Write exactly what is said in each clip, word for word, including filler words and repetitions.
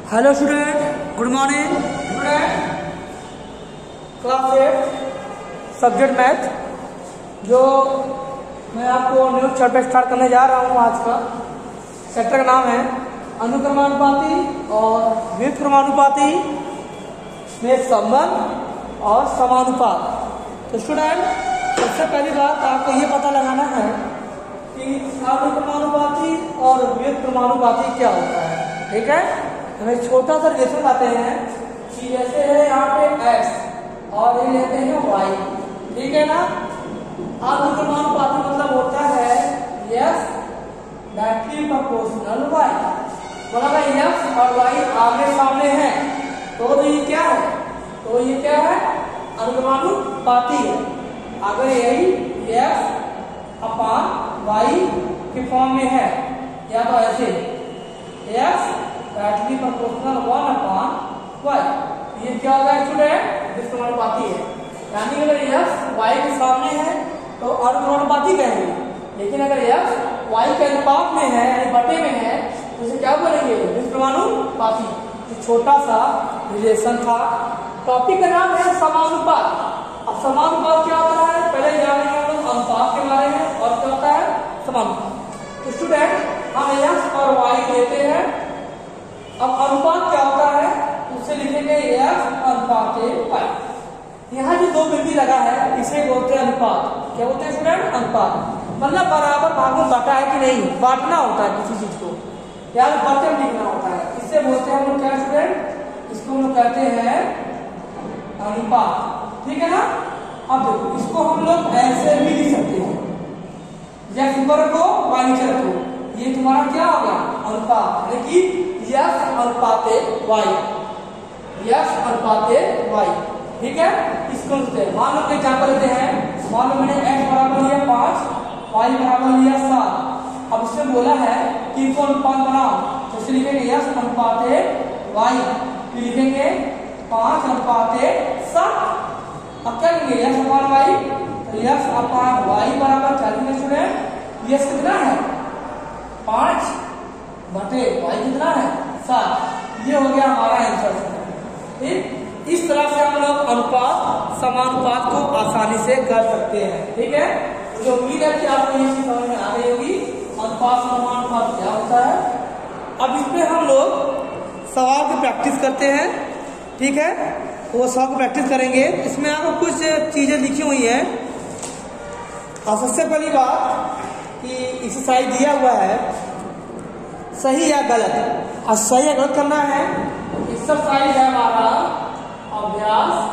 Hello student, good morning student. Class eight subject math, जो मैं आपको न्यू चैप्टर स्टार्ट करने जा रहा हूँ। आज का चैप्टर का नाम है अनुक्रमानुपाती और व्युत्क्रमानुपाती में संबंध और समानुपात। तो स्टूडेंट, सबसे पहली बात आपको ये पता लगाना है कि अनुक्रमानुपाती और व्युत्क्रमानुपाती क्या होता है। ठीक है, हमें छोटा सा रिलेशन लाते हैं कि जैसे है यहाँ पे x और ये लेते हैं y। ठीक है ना। अनुक्रमानुपाती मतलब होता है x डायरेक्टली प्रोपोर्शनल y। मतलब x और y आमने सामने हैं तो ये क्या है, तो ये क्या है, अनुक्रमानुपाती है। अगर यही x अपान y के फॉर्म में है या तो ऐसे x directly proportional one upon y, ये क्या होगा स्टूडेंट, व्युत्क्रमानुपाती है। यानी अगर x y के सामने है तो अनुक्रमानुपाती कहेंगे, लेकिन अगर x y के अनुपात में है यानी बटे में है तो इसे क्या बोलेंगे, व्युत्क्रमानुपाती। तो छोटा सा रिलेशन था। टॉपिक का नाम है समानुपात। अब समानुपात क्या होता है पहले जानेंगे हम लोग अनुपात के बारे में, और क्या होता है समानुपात। तो स्टूडेंट, हम x और y लेते हैं। अब अनुपात क्या होता है, उससे लिखेंगे x अनुपात y। यहाँ जो दो बिंदु लगा है इसे बोलते हैं अनुपात। क्या बोलते हैं स्टूडेंट, अनुपात। मतलब बराबर भागों में बांटा है कि नहीं, बांटना होता है किसी चीज को, या बटे में लिखना होता है। इससे बोलते हैं हम लोग क्या स्टूडेंट, इसको हम लोग कहते हैं अनुपात। ठीक है ना। अब देखो, इसको हम लोग ऐसे भी लिख सकते हैं, x ऊपर को y नीचे रखो, ये तुम्हारा क्या होगा, अनुपात। लेकिन x अनुपाते y, x अनुपाते y। ठीक है, इसको लिखते हैं। मान लो कि एग्जाम्पल लेते हैं, मान लो मैंने x बराबर लिया पांच, y बराबर लिया सात। अब इसमें बोला है कि इनको अनुपात बनाओ, तो इसे लिखेंगे x अनुपाते y, फिर लिखेंगे पांच अनुपाते सात। अब क्या लिखेंगे x अपान y, तो x अपान y बराबर क्या लिखेंगे स्टूडेंट, x कितना है, पांच बटे y कितना है, सात। ये हो गया हमारा आंसर। ठीक, इस तरह से हम लोग अनुपात समानुपात को आसानी से कर सकते हैं। ठीक है, मुझे उम्मीद है कि आपको ये चीज समझ में आ गई होगी, अनुपात समानुपात क्या होता है। अब इसमें हम लोग सवाल की प्रैक्टिस करते हैं। ठीक है, वो सवाल की प्रैक्टिस करेंगे। इसमें आपको कुछ चीजें लिखी हुई है। और सबसे पहली बात कि एक्सरसाइज दिया हुआ है सही या गलत, और सही या गलत करना है। एक्सरसाइज है हमारा अभ्यास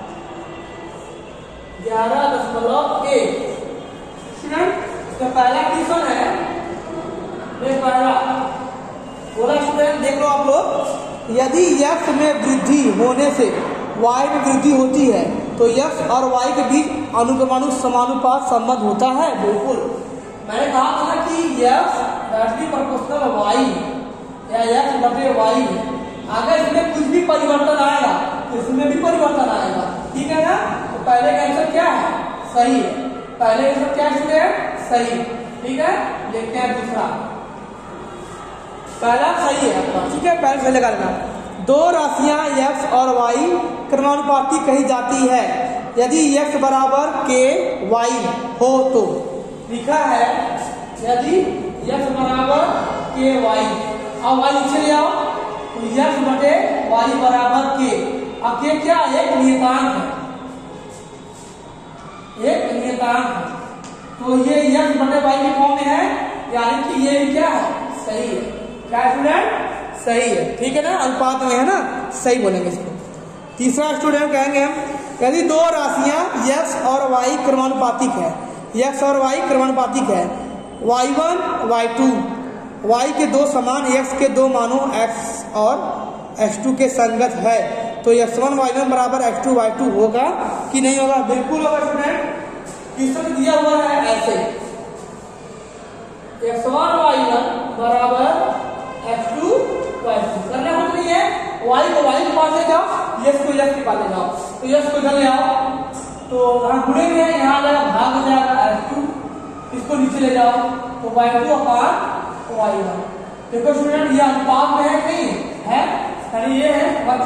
ग्यारह दशमलव एक। इसका पहला क्वेश्चन है, पहला बोला स्टूडेंट, देख लो आप लोग, यदि x में वृद्धि होने से y में वृद्धि होती है तो x और y के बीच अनुक्रमानु समानुपात संबंध होता है। बिल्कुल, मैंने कहा था ना कि x डायरेक्टली प्रोपोर्शनल y या x बटे y, अगर इसमें कुछ भी परिवर्तन आएगा तो इसमें भी परिवर्तन आएगा। ठीक है ना। तो पहले का आंसर क्या है, सही है। पहले आंसर क्या है, सही। ठीक है, देखते हैं दूसरा। पहला सही है आपका। ठीक है, पहले सही लगा लेना। दो राशियां x और y क्रमानुपाती कही जाती है यदि x बराबर k y हो तो। लिखा है यदि x बराबर k y, अब y नीचे ले आओ, तो x बटे y बराबर k। अब k क्या, एक नियतांक है, एक नियतांक है, तो ये x बटे y के फॉर्म में है, यानी कि ये क्या है, सही है। क्या स्टूडेंट, सही है। ठीक है ना, अनुपात में है ना, सही बोलेंगे इसको। तीसरा स्टूडेंट कहेंगे हम, यदि दो राशियां x और y क्रमानुपातिक है, x और y क्रमानुपातिक है, y one y two, y के दो समान x के दो मानों x और x टू के संगत है, तो एक्स वन वाई वन बराबर एक्स टू वाई टू होगा कि नहीं होगा। बिल्कुल होगा स्टूडेंट। क्वेश्चन दिया हुआ है ऐसे, एक्स वन वाई वन बराबर एक्स टू वाई टू। करना कुछ नहीं है, y को y के पास ले जाओ, x को x के पास ले जाओ, तो x को इधर ले आओ, तो यहाँ गुणे में है, यहाँ जाएगा भाग हो जाएगा एक्स टू, इसको नीचे ले जाओ तो y two upon y one. देखो स्टूडेंट, ये अनुपात में है नहीं है,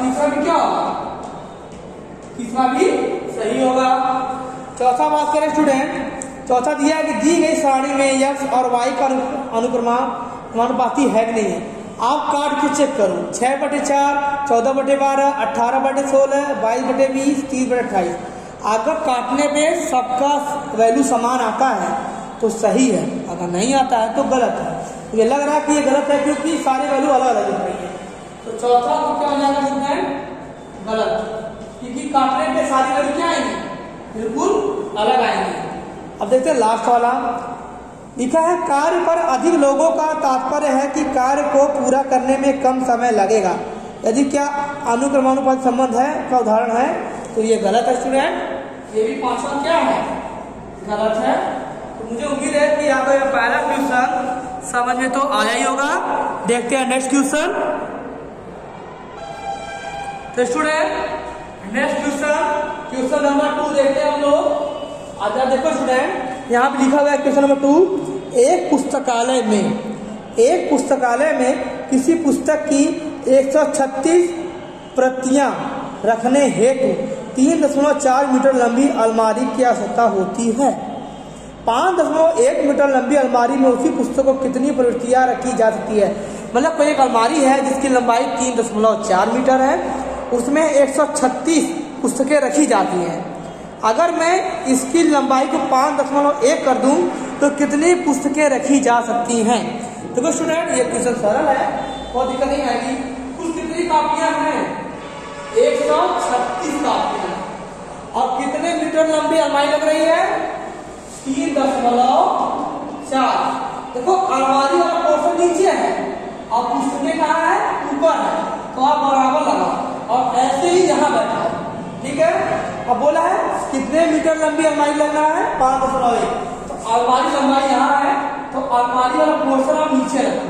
तीसरा भी क्या होगा, तीसरा भी सही होगा। चौथा बात करें स्टूडेंट, चौथा दिया है कि दी गई सारणी में x और y का अनुक्रमानुपाती है कि नहीं है। आप काट के चेक करो, छह बटे चार, चौदह बटे बारह, अट्ठारह बटे सोलह, बाईस बटे बीस, तीस बटे अट्ठाईस। अगर काटने पे सबका वैल्यू समान आता है तो सही है, अगर नहीं आता है तो गलत है। ये लग रहा है कि ये गलत है क्योंकि सारे वैल्यू अलग अलग दिख रही है। तो चौथा तो क्या हो जाएगा स्टूडेंट, गलत, क्योंकि काटने पे सारी वैल्यू क्या आएंगी, बिल्कुल अलग आएंगी। अब देखते हैं लास्ट वाला, लिखा है कार्य पर अधिक लोगों का तात्पर्य है कि कार्य को पूरा करने में कम समय लगेगा। यदि क्या अनुक्रमानुपात संबंध है का उदाहरण है, तो ये गलत है स्टूडेंट, ये भी पांचवा क्या है, गलत है। तो मुझे उम्मीद है कि आपका ये पहला क्वेश्चन समझ में तो आया ही होगा। देखते हैं नेक्स्ट क्वेश्चन। तो student next question, question number two देखते हैं हम लोग। अच्छा देखो स्टूडेंट, यहाँ पे लिखा हुआ है क्वेश्चन नंबर टू, एक पुस्तकालय में एक पुस्तकालय में किसी पुस्तक की एक सौ छत्तीस प्रतियां रखने हेतु तीन दशमलव चार मीटर लंबी अलमारी की आवश्यकता होती है। पाँच दशमलव एक मीटर लंबी अलमारी में उसी पुस्तक को कितनी प्रविष्टियां रखी जा सकती है। मतलब कोई एक अलमारी है जिसकी लंबाई तीन दशमलव चार मीटर है, उसमें एक सौ छत्तीस पुस्तकें रखी जाती हैं। अगर मैं इसकी लंबाई को पाँच दशमलव एक कर दूं तो कितनी पुस्तकें रखी जा सकती हैं। देखो स्टूडेंट ये क्वेश्चन सरल है, कोई दिक्कत नहीं आएगी। कुल कितनी कापियां हैं, एक सौ छत्तीस कापियां, और कितने मीटर लंबी अलमारी लग रही है, तीन दशमलव चार। देखो अलमारी वाला पोर्शन नीचे है और पुस्तकें कहाँ है, ऊपर है, तो आप बराबर लगाओ और ऐसे ही यहाँ बैठा है, ठीक है। अब बोला है कितने मीटर लंबी अलमारी लगना है, पाँच दशमलव एक। तो अलमारी लंबाई यहाँ है, तो अलमारी वाला पोर्शन आप नीचे रखो।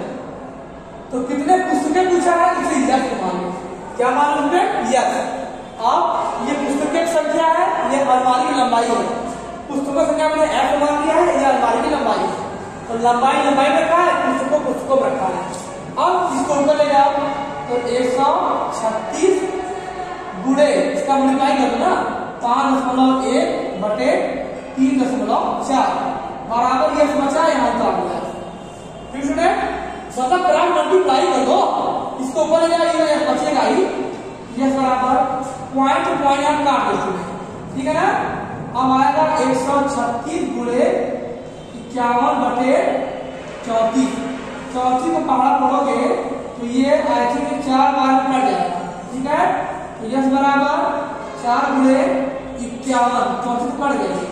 तो कितने पुस्तकें पूछा है, इसे यस मान लो। क्या मान लो यस। अब ये पुस्तकें की संख्या है, ये अलमारी की लंबाई है। पुस्तकों की संख्या मैंने एफ मान दिया है, ये अलमारी की लंबाई है। तो लंबाई लंबाई में रखा है, पुस्तकों पुस्तकों में रखा है। अब इसको ऊपर ले जाओ तो एक सौ छत्तीस गुणे इसका मल्टीप्लाई कर दो ना, पाँच दशमलव एक बटे तीन दशमलव चार बराबर ये बचा यहाँ उतार दिया। ठीक स्टूडेंट, मतलब क्रम मल्टीप्लाई कर दो, इसको ऊपर ले जाइए ये बचेगा ही, ये बराबर पॉइंट पॉइंट यहाँ काट दो, ठीक है ना। अब आएगा एक सौ छत्तीस गुणे इक्यावन बटे चौतीस। चौथी को पहाड़ पढ़ोगे तो ये आई थिंक चार बार में कट जाएगा, ठीक है। तो यस बराबर चार गुणे इक्यावन, चौथी को कट गए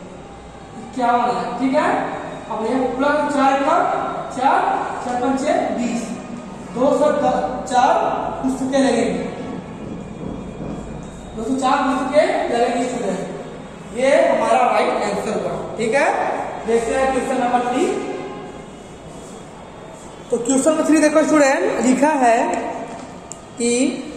इक्यावन है, ठीक है। अब ये प्लस चार का चार चार पंचे बीस, दो सौ चार पुस्तकें लगेंगी, दो सौ चार पुस्तकें लगेंगी स्टूडेंट। ये हमारा राइट आंसर हुआ, ठीक है। देखते हैं क्वेश्चन नंबर थ्री। तो क्वेश्चन नंबर थ्री देखो स्टूडेंट, लिखा है कि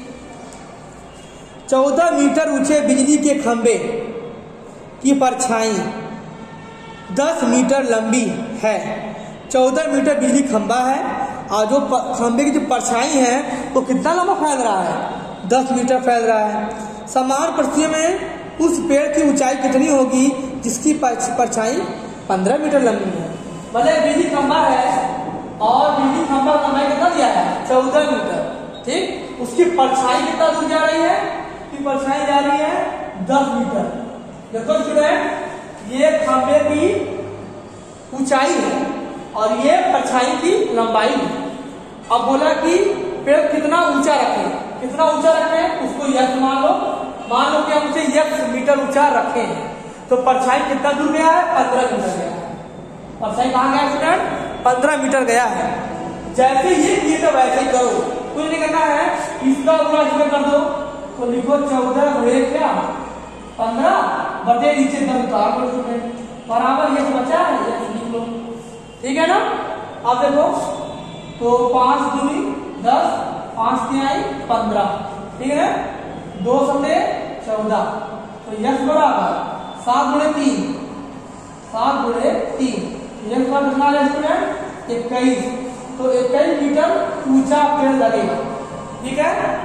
चौदह मीटर ऊंचे बिजली के खंभे की परछाई दस मीटर लंबी है। चौदह मीटर बिजली खंभा है और जो खंभे की जो परछाई है वो कितना लंबा फैल रहा है, दस मीटर फैल रहा है। समान परिस्थितियों में उस पेड़ की ऊंचाई कितनी होगी जिसकी परछाई पंद्रह मीटर लंबी है। मतलब बिजली खंभा है और बिजली खंभा का लंबाई कितना दिया है, चौदह मीटर, ठीक। उसकी परछाई कितना दूर जा रही है, की परछाई जा रही है दस मीटर। देखो स्टूडेंट, ये खंभे की ऊंचाई है और ये परछाई की लंबाई है। अब बोला कि पेड़ कितना ऊंचा रखे, कितना ऊंचा रखे उसको यस मान लो। मान लो कि हम उसे यस मीटर ऊंचा रखे हैं, तो परछाई कितना दूर गया है, पंद्रह मीटर गया है। परछाई कहाँ गया स्टूडेंट, पंद्रह मीटर गया है। जैसे ये किए तो वैसे ही करो, कुछ नहीं करना है, इसका पूरा इसमें कर दो। तो लिखो चौदह गुणे क्या पंद्रह बटे नीचे दस उतार दो स्टूडेंट, बराबर ये बचा है, ये लिख लो, ठीक है ना। अब देखो तो पांच दूनी दस, पांच तीन आई पंद्रह, ठीक है। दो सते चौदह, तो यस बराबर सात गुणे तीन, सात गुणे तीन, यस बराबर कितना है स्टूडेंट, इक्कीस। तो इक्कीस मीटर ऊंचा पेड़ लगेगा, ठीक है।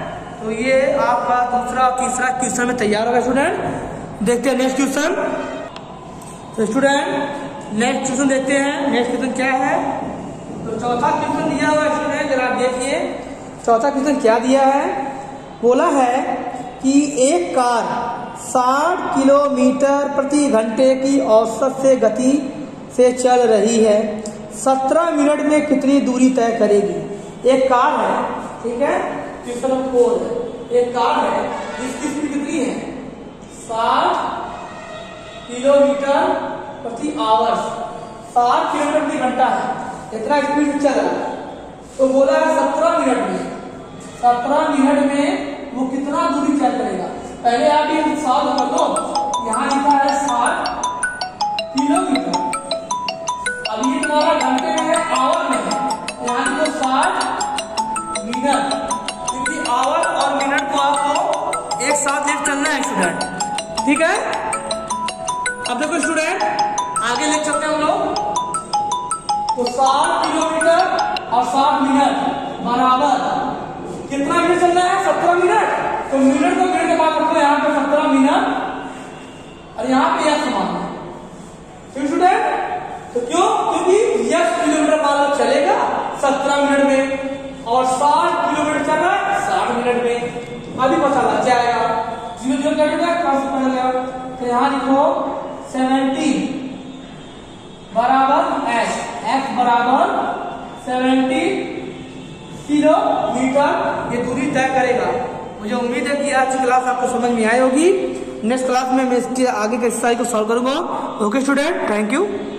तो ये आपका दूसरा तीसरा क्वेश्चन में तैयार होगा स्टूडेंट। देखते हैं नेक्स्ट क्वेश्चन। तो स्टूडेंट नेक्स्ट क्वेश्चन देखते हैं। नेक्स्ट क्वेश्चन क्या है? तो चौथा क्वेश्चन दिया हुआ है स्टूडेंट, जरा देखिए चौथा क्वेश्चन क्या दिया है। बोला है कि एक कार साठ किलोमीटर प्रति घंटे की औसत से गति से चल रही है, सत्रह मिनट में कितनी दूरी तय करेगी। एक कार है, ठीक है, क्वेश्चन फोर है। एक कार है जिसकी स्पीड कितनी है? साठ किलोमीटर प्रति आवर, साठ किलोमीटर प्रति घंटा है, इतना स्पीड से चल रहा है। तो बोला है सत्रह मिनट में, सत्रह मिनट में वो कितना दूरी तय करेगा। पहले आप ये सॉल्व कर दो। यहाँ लिखा है साठ किलोमीटर, अब ये तुम्हारा घंटे में है, आवर में है, यहाँ लिखो साठ मिनट, क्योंकि आवर और मिनट को आपको एक साथ लेकर चलना है स्टूडेंट, ठीक है। अब देखो स्टूडेंट आगे ले चलते हैं हम लोग। तो साठ किलोमीटर और साठ मिनट बराबर कितना मिनट चलना है? सत्रह मिनट। तो मिनट को मिनट के बाद रखो यहाँ पे सत्रह मिनट और यहाँ पे यस मान है, ठीक स्टूडेंट। तो क्यों? क्योंकि यस किलोमीटर मान लो चलेगा सत्रह मिनट में और साठ किलोमीटर चल रहा है साठ मिनट में। अभी पता लग जाएगा जीरो जीरो क्या तो यहाँ लिखो सेवेंटी बराबर एस, एक्स बराबर सेवेंटी किलोमीटर ये दूरी तय करेगा। मुझे उम्मीद है कि आज की क्लास आपको समझ में आई होगी। नेक्स्ट क्लास में मैं इसके आगे के एक्सरसाइज को सॉल्व करूंगा। Okay student, thank you.